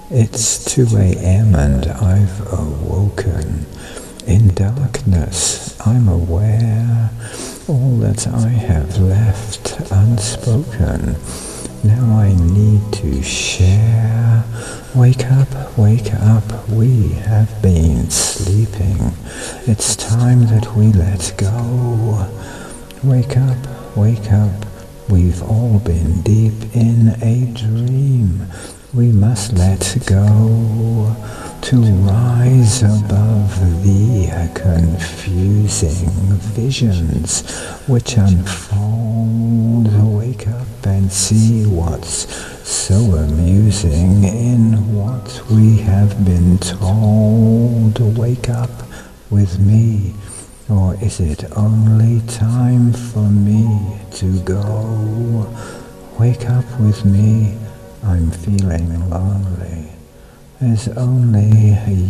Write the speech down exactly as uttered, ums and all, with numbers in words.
It's two a m and I've awoken. In darkness I'm aware all that I have left unspoken. Now I need to share. Wake up, wake up, we have been sleeping. It's time that we let go. Wake up, wake up, we've all been deep in a dream. We must let go to rise above the confusing visions which unfold. Wake up and see what's so amusing in what we have been told. Wake up with me, or is it only time for me to go? Wake up with me, I'm feeling lonely. There's only